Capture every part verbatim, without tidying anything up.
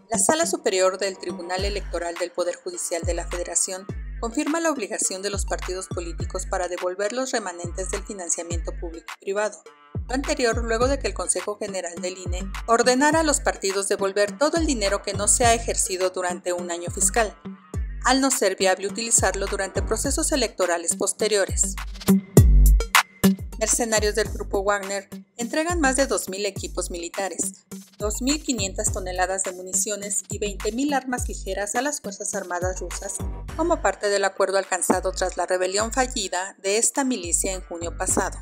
La Sala Superior del Tribunal Electoral del Poder Judicial de la Federación confirma la obligación de los partidos políticos para devolver los remanentes del financiamiento público y privado. Lo anterior luego de que el Consejo General del I N E ordenara a los partidos devolver todo el dinero que no se ha ejercido durante un año fiscal, al no ser viable utilizarlo durante procesos electorales posteriores. Mercenarios del Grupo Wagner entregan más de dos mil equipos militares, dos mil quinientas toneladas de municiones y veinte mil armas ligeras a las Fuerzas Armadas rusas como parte del acuerdo alcanzado tras la rebelión fallida de esta milicia en junio pasado.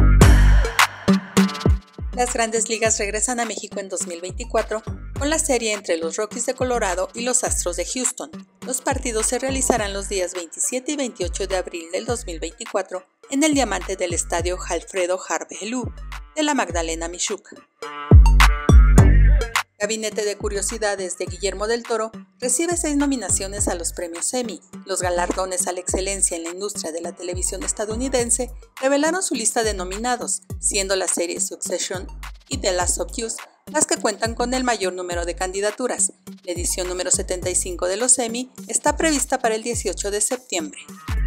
Las Grandes Ligas regresan a México en dos mil veinticuatro con la serie entre los Rockies de Colorado y los Astros de Houston. Los partidos se realizarán los días veintisiete y veintiocho de abril del dos mil veinticuatro en el diamante del estadio Alfredo Harp Helú de la Magdalena Mixhuc. Gabinete de Curiosidades de Guillermo del Toro recibe seis nominaciones a los premios Emmy. Los galardones a la excelencia en la industria de la televisión estadounidense revelaron su lista de nominados, siendo las series Succession y The Last of Us las que cuentan con el mayor número de candidaturas. La edición número setenta y cinco de los Emmy está prevista para el dieciocho de septiembre.